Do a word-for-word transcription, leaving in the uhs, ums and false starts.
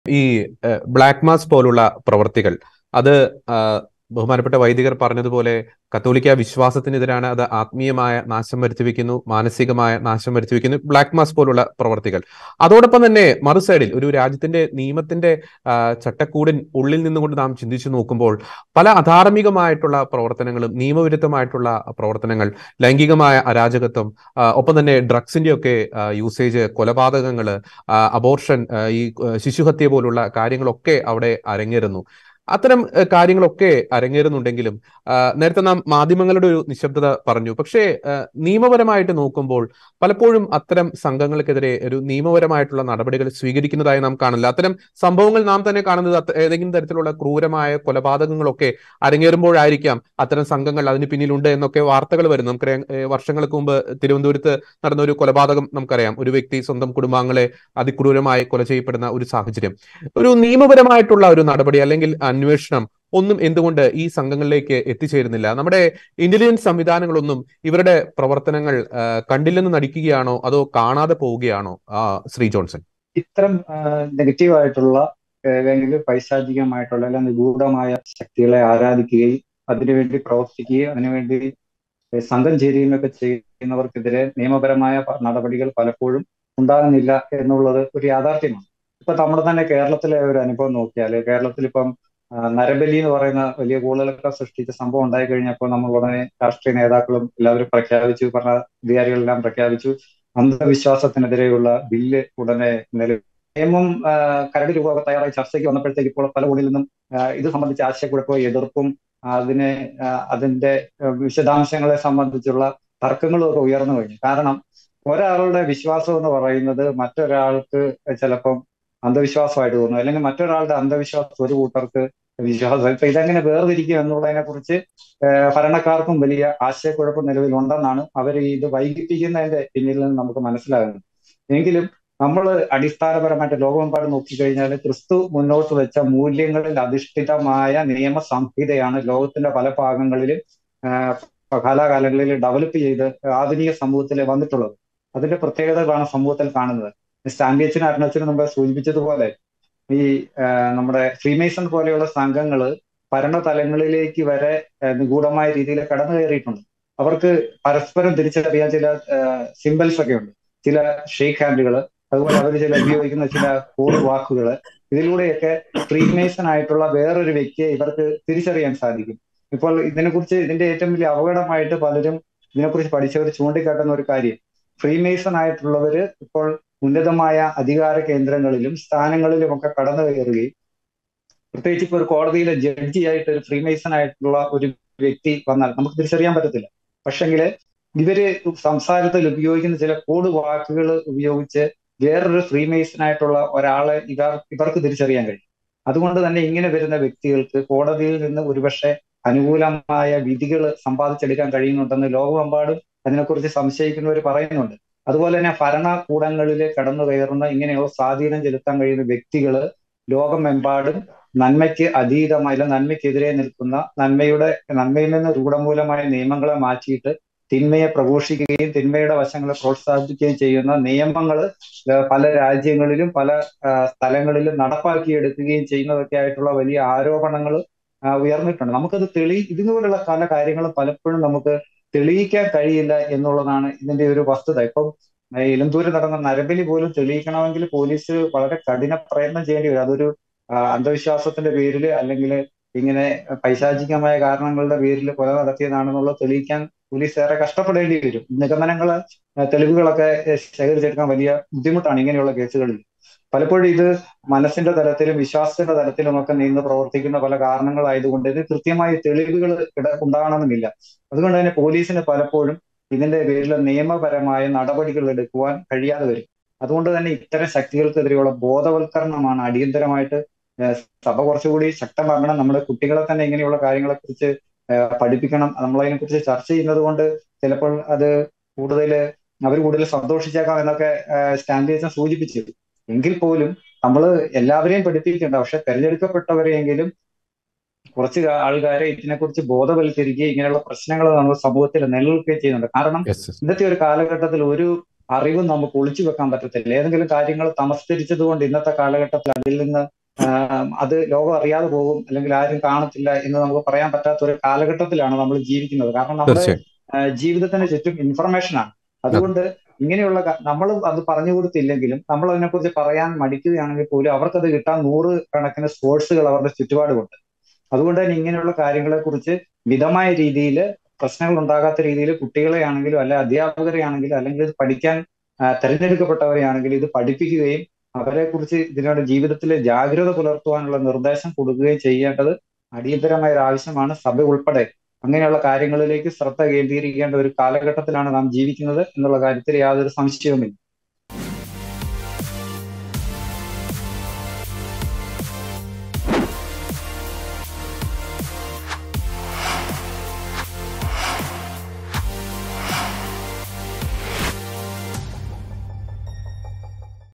ഈ black mass പോലുള്ള പ്രവർത്തികൾ അത് ആ, ബഹുമാനപ്പെട്ട വൈദികർ പറഞ്ഞതുപോലെ കത്തോലിക്ക വിശ്വാസത്തിനെതിരാണ്. അത് ആത്മീയമായ നാശം വരുത്തിവെക്കുന്നു, മാനസികമായ നാശം വരുത്തിവെക്കുന്നു, ബ്ലാക്ക് മാസ് പോലുള്ള പ്രവർത്തികൾ. അതോടൊപ്പം തന്നെ മറു സൈഡിൽ ഒരു രാജ്യത്തിന്റെ നിയമത്തിന്റെ ആ, ചട്ടക്കൂടിൻ ഉള്ളിൽ നിന്നുകൊണ്ട് നാം ചിന്തിച്ചു നോക്കുമ്പോൾ പല അധാർമികമായിട്ടുള്ള പ്രവർത്തനങ്ങളും, നിയമവിരുദ്ധമായിട്ടുള്ള പ്രവർത്തനങ്ങൾ, ലൈംഗികമായ അരാജകത്വം, ആ, ഒപ്പം തന്നെ ഡ്രഗ്സിന്റെ ഒക്കെ യൂസേജ്, കൊലപാതകങ്ങള്, അബോർഷൻ, ഈ ആ, ശിശുഹത്യ പോലുള്ള കാര്യങ്ങളൊക്കെ അവിടെ അരങ്ങേറുന്നു. അത്തരം ആ, കാര്യങ്ങളൊക്കെ അരങ്ങേറുന്നുണ്ടെങ്കിലും ആ, നേരത്തെ നാം മാധ്യമങ്ങളുടെ ഒരു നിശബ്ദത പറഞ്ഞു. പക്ഷേ ആ, നിയമപരമായിട്ട് നോക്കുമ്പോൾ പലപ്പോഴും അത്തരം സംഘങ്ങൾക്കെതിരെ ഒരു നിയമപരമായിട്ടുള്ള നടപടികൾ സ്വീകരിക്കുന്നതായി നാം കാണില്ല. അത്തരം സംഭവങ്ങൾ നാം തന്നെ കാണുന്നത് അത്ത- ഏതെങ്കിലും തരത്തിലുള്ള ക്രൂരമായ കൊലപാതകങ്ങളൊക്കെ അരങ്ങേറുമ്പോഴായിരിക്കാം അത്തരം സംഘങ്ങൾ അതിന് പിന്നിലുണ്ട് എന്നൊക്കെ വാർത്തകൾ വരുന്നു. നമുക്കറിയാം, ഏ, വർഷങ്ങൾക്ക് മുമ്പ് തിരുവനന്തപുരത്ത് നടന്ന ഒരു കൊലപാതകം നമുക്കറിയാം. ഒരു വ്യക്തി സ്വന്തം കുടുംബാംഗങ്ങളെ അതിക്രൂരമായി കൊല ചെയ്യപ്പെടുന്ന ഒരു സാഹചര്യം. ഒരു നിയമപരമായിട്ടുള്ള ഒരു നടപടി അല്ലെങ്കിൽ അന്വേഷണം ഒന്നും എന്തുകൊണ്ട് ഈ സംഘങ്ങളിലേക്ക് എത്തിച്ചേരുന്നില്ല? നമ്മുടെ ഇന്റലിജൻസ് സംവിധാനങ്ങളൊന്നും ഇവരുടെ പ്രവർത്തനങ്ങൾ ആ, കണ്ടില്ലെന്ന് നടിക്കുകയാണോ, അതോ കാണാതെ പോവുകയാണോ, ആ, ശ്രീ ജോൺസൺ? ഇത്തരം നെഗറ്റീവ് ആയിട്ടുള്ള അല്ലെങ്കിൽ പൈശാചികമായിട്ടുള്ള അല്ലെങ്കിൽ നിഗൂഢമായ ശക്തികളെ ആരാധിക്കുകയും അതിനുവേണ്ടി പ്രവർത്തിക്കുകയും അതിനുവേണ്ടി സംഘം ചേരുകയും ഒക്കെ ചെയ്യുന്നവർക്കെതിരെ നിയമപരമായ പ- നടപടികൾ പലപ്പോഴും ഉണ്ടാകുന്നില്ല എന്നുള്ളത് ഒരു യാഥാർത്ഥ്യമാണ്. ഇപ്പൊ നമ്മുടെ തന്നെ കേരളത്തിലെ ഒരു അനുഭവം നോക്കിയാൽ, കേരളത്തിൽ ഇപ്പം ആ, നരബലി എന്ന് പറയുന്ന വലിയ കൂടുതലൊക്കെ സൃഷ്ടിച്ച സംഭവം ഉണ്ടായി കഴിഞ്ഞപ്പോൾ നമ്മൾ ഉടനെ രാഷ്ട്രീയ നേതാക്കളും എല്ലാവരും പ്രഖ്യാപിച്ചു, ഭരണാധികാരികളെല്ലാം പ്രഖ്യാപിച്ചു, അന്ധവിശ്വാസത്തിനെതിരെയുള്ള ബില്ല് ഉടനെ നിലവിൽ നിയമം ആ, കരട് രൂപമൊക്കെ തയ്യാറായി ചർച്ചയ്ക്ക് വന്നപ്പോഴത്തേക്ക് ഇപ്പോൾ പല കോണിൽ നിന്നും ആ, ഇത് സംബന്ധിച്ച് ആശയക്കുഴപ്പവും എതിർപ്പും അതിനെ ആ, അതിന്റെ ആ, വിശദാംശങ്ങളെ സംബന്ധിച്ചുള്ള തർക്കങ്ങളും ഒക്കെ ഉയർന്നു കഴിഞ്ഞു. കാരണം ഒരാളുടെ വിശ്വാസം എന്ന് പറയുന്നത് മറ്റൊരാൾക്ക് ചിലപ്പം അന്ധവിശ്വാസമായിട്ട് തോന്നും, അല്ലെങ്കിൽ മറ്റൊരാളുടെ അന്ധവിശ്വാസം ഒരു കൂട്ടർക്ക് വിശ്വാസം. ഇപ്പൊ ഇതെങ്ങനെ വേർതിരിക്കും എന്നുള്ളതിനെ കുറിച്ച് ഭരണക്കാർക്കും വലിയ ആശയക്കുഴപ്പം നിലവിലുണ്ടെന്നാണ് അവർ ഇത് വൈകിപ്പിക്കുന്നതിന്റെ പിന്നിൽ നിന്ന് നമുക്ക് മനസ്സിലാകുന്നത്. എങ്കിലും നമ്മൾ അടിസ്ഥാനപരമായിട്ട് ലോകമെമ്പാടും നോക്കിക്കഴിഞ്ഞാൽ ക്രിസ്തു മുന്നോട്ട് വെച്ച മൂല്യങ്ങളിൽ അധിഷ്ഠിതമായ നിയമ സംഹിതയാണ് ലോകത്തിന്റെ പല ഭാഗങ്ങളിലും ആഹ് കാലാകാലങ്ങളിൽ ഡെവലപ്പ് ചെയ്ത് ആധുനിക സമൂഹത്തിൽ വന്നിട്ടുള്ളത്. അതിന്റെ പ്രത്യേകതകളാണ് സമൂഹത്തിൽ കാണുന്നത്. സ്റ്റാൻലിയച്ചനും അരുണച്ചനും മുമ്പ് സൂചിപ്പിച്ചതുപോലെ ഈ ആഹ് നമ്മുടെ ഫ്രീമേസൺ പോലെയുള്ള സംഘങ്ങൾ ഭരണതലങ്ങളിലേക്ക് വരെ ആഹ് നിഗൂഢമായ രീതിയിൽ കടന്നു കയറിയിട്ടുണ്ട്. അവർക്ക് പരസ്പരം തിരിച്ചറിയാൻ ചില സിംബൽസ് ഒക്കെ ഉണ്ട്, ചില ഷേക്ക് ഹാൻഡുകൾ, അതുപോലെ അവർ ചില ഉപയോഗിക്കുന്ന ചില കോഡ് വാക്കുകൾ. ഇതിലൂടെയൊക്കെ ഫ്രീമേസൺ ആയിട്ടുള്ള വേറൊരു വ്യക്തിയെ ഇവർക്ക് തിരിച്ചറിയാൻ സാധിക്കും. ഇപ്പോൾ ഇതിനെക്കുറിച്ച് ഇതിന്റെ ഏറ്റവും വലിയ അപകടമായിട്ട് പലരും ഇതിനെക്കുറിച്ച് പഠിച്ചവർ ചൂണ്ടിക്കാട്ടുന്ന ഒരു കാര്യം, ഫ്രീമേസൺ ആയിട്ടുള്ളവര് ഇപ്പോൾ ഉന്നതമായ അധികാര കേന്ദ്രങ്ങളിലും സ്ഥാനങ്ങളിലും ഒക്കെ കടന്നു കയറുകയും, പ്രത്യേകിച്ച് ഇപ്പൊ ഒരു കോടതിയിലെ ജഡ്ജി ആയിട്ട് ഒരു ഫ്രീമേസൺ ആയിട്ടുള്ള ഒരു വ്യക്തി വന്നാൽ നമുക്ക് തിരിച്ചറിയാൻ പറ്റത്തില്ല. പക്ഷെങ്കിൽ ഇവര് സംസാരത്തിൽ ഉപയോഗിക്കുന്ന ചില കോഡ് വാക്കുകൾ ഉപയോഗിച്ച് വേറൊരു ഫ്രീമേസൺ ആയിട്ടുള്ള ഒരാളെ ഇവർ ഇവർക്ക് തിരിച്ചറിയാൻ കഴിയും. അതുകൊണ്ട് തന്നെ ഇങ്ങനെ വരുന്ന വ്യക്തികൾക്ക് കോടതിയിൽ നിന്ന് ഒരുപക്ഷെ അനുകൂലമായ വിധികൾ സമ്പാദിച്ചെടുക്കാൻ കഴിയുന്നുണ്ടെന്ന് ലോകമെമ്പാടും അതിനെക്കുറിച്ച് സംശയിക്കുന്നവർ പറയുന്നുണ്ട്. അതുപോലെ തന്നെ ഭരണകൂടങ്ങളിൽ കടന്നു കയറുന്ന ഇങ്ങനെയുള്ള സ്വാധീനം ചെലുത്താൻ കഴിയുന്ന വ്യക്തികള് ലോകമെമ്പാടും നന്മയ്ക്ക് അതീതമായ, നന്മയ്ക്കെതിരെ നിൽക്കുന്ന, നന്മയുടെ നന്മയിൽ നിന്ന് രൂഢമൂലമായ നിയമങ്ങളെ മാറ്റിയിട്ട് തിന്മയെ പ്രഘോഷിക്കുകയും തിന്മയുടെ വശങ്ങളെ പ്രോത്സാഹിപ്പിക്കുകയും ചെയ്യുന്ന നിയമങ്ങൾ പല രാജ്യങ്ങളിലും പല സ്ഥലങ്ങളിലും നടപ്പാക്കിയെടുക്കുകയും ചെയ്യുന്നതൊക്കെ ആയിട്ടുള്ള വലിയ ആരോപണങ്ങൾ ഉയർന്നിട്ടുണ്ട്. നമുക്കത് തെളി ഇതുപോലുള്ള പല കാര്യങ്ങളും പലപ്പോഴും നമുക്ക് തെളിയിക്കാൻ കഴിയില്ല എന്നുള്ളതാണ് ഇതിന്റെ ഒരു വസ്തുത. ഇപ്പം ഇലന്തൂര് നടന്ന നരബലി പോലും തെളിയിക്കണമെങ്കിൽ പോലീസ് വളരെ കഠിന പ്രയത്നം ചെയ്യേണ്ടി വരും. അതൊരു അന്ധവിശ്വാസത്തിന്റെ പേരിൽ അല്ലെങ്കിൽ ഇങ്ങനെ പൈശാചികമായ കാരണങ്ങളുടെ പേരിൽ കൊല നടത്തിയതാണെന്നുള്ളത് തെളിയിക്കാൻ പോലീസ് ഏറെ കഷ്ടപ്പെടേണ്ടി വരും. നിഗമനങ്ങള് തെളിവുകളൊക്കെ ശേഖരിച്ചെടുക്കാൻ വലിയ ബുദ്ധിമുട്ടാണ് ഇങ്ങനെയുള്ള കേസുകളിൽ. പലപ്പോഴും ഇത് മനസ്സിന്റെ തലത്തിലും വിശ്വാസത്തിന്റെ തലത്തിലും ഒക്കെ നിന്ന് പ്രവർത്തിക്കുന്ന പല കാരണങ്ങളായതുകൊണ്ട് ഇത് കൃത്യമായ തെളിവുകൾ ഉണ്ടാകണമെന്നില്ല. അതുകൊണ്ട് തന്നെ പോലീസിന് പലപ്പോഴും ഇതിന്റെ പേരിൽ നിയമപരമായ നടപടികൾ എടുക്കുവാൻ കഴിയാതെ വരും. അതുകൊണ്ട് തന്നെ ഇത്തരം ശക്തികൾക്കെതിരെയുള്ള ബോധവൽക്കരണമാണ് അടിയന്തരമായിട്ട് സഭ കുറച്ചുകൂടി ശക്തമാക്കണം. നമ്മുടെ കുട്ടികളെ തന്നെ ഇങ്ങനെയുള്ള കാര്യങ്ങളെ കുറിച്ച് പഠിപ്പിക്കണം. നമ്മളതിനെ കുറിച്ച് ചർച്ച ചെയ്യുന്നത് കൊണ്ട് ചിലപ്പോൾ അത് കൂടുതൽ അവർ കൂടുതൽ സന്തോഷിച്ചേക്കാം എന്നൊക്കെ സ്റ്റാൻലിയച്ചൻ സൂചിപ്പിച്ചു. എങ്കിൽ പോലും നമ്മൾ എല്ലാവരെയും പഠിപ്പിക്കേണ്ട, പക്ഷെ തെരഞ്ഞെടുക്കപ്പെട്ടവരെയെങ്കിലും കുറച്ച് ആൾക്കാരെ ഇതിനെക്കുറിച്ച് ബോധവൽക്കരിക്കുകയും ഇങ്ങനെയുള്ള പ്രശ്നങ്ങൾ നമ്മൾ സമൂഹത്തിൽ നിലനിൽക്കുകയും ചെയ്യുന്നുണ്ട്. കാരണം ഇന്നത്തെ ഒരു കാലഘട്ടത്തിൽ ഒരു അറിവും നമുക്ക് ഒളിച്ചു വെക്കാൻ പറ്റത്തില്ല. ഏതെങ്കിലും കാര്യങ്ങൾ തമസ്കരിച്ചത് കൊണ്ട് ഇന്നത്തെ കാലഘട്ടത്തിൽ അതിൽ നിന്ന് ആഹ് അത് ലോകം അറിയാതെ പോകും, അല്ലെങ്കിൽ ആരും കാണത്തില്ല എന്ന് നമുക്ക് പറയാൻ പറ്റാത്ത ഒരു കാലഘട്ടത്തിലാണ് നമ്മൾ ജീവിക്കുന്നത്. കാരണം നമ്മുടെ തീർച്ചയായും. ആഹ് ജീവിതത്തിന് ചുറ്റും ഇൻഫർമേഷനാണ്. അതെ. അതുകൊണ്ട് ഇങ്ങനെയുള്ള നമ്മൾ അത് പറഞ്ഞു കൊടുത്തില്ലെങ്കിലും നമ്മൾ അതിനെക്കുറിച്ച് പറയാൻ മടിക്കുകയാണെങ്കിൽ പോലും അവർക്കത് കിട്ടാൻ നൂറ് കണക്കിന് സോഴ്സുകൾ അവരുടെ ചുറ്റുപാടുമുണ്ട്. അതുകൊണ്ട് തന്നെ ഇങ്ങനെയുള്ള കാര്യങ്ങളെ കുറിച്ച് മിതമായ രീതിയിൽ, പ്രശ്നങ്ങൾ ഉണ്ടാകാത്ത രീതിയിൽ കുട്ടികളെ ആണെങ്കിലും അല്ലെ അധ്യാപകരെ ആണെങ്കിലും അല്ലെങ്കിൽ ഇത് പഠിക്കാൻ ആ, തെരഞ്ഞെടുക്കപ്പെട്ടവരെ ആണെങ്കിലും ഇത് പഠിപ്പിക്കുകയും അവരെ കുറിച്ച് ഇതിനോട് ജീവിതത്തിൽ ജാഗ്രത പുലർത്തുവാനുള്ള നിർദ്ദേശം കൊടുക്കുകയും ചെയ്യേണ്ടത് അടിയന്തരമായ ഒരു ആവശ്യമാണ്. സഭ ഉൾപ്പെടെ അങ്ങനെയുള്ള കാര്യങ്ങളിലേക്ക് ശ്രദ്ധ കേന്ദ്രീകരിക്കേണ്ട ഒരു കാലഘട്ടത്തിലാണ് നാം ജീവിക്കുന്നത് എന്നുള്ള കാര്യത്തിൽ യാതൊരു സംശയവുമില്ല.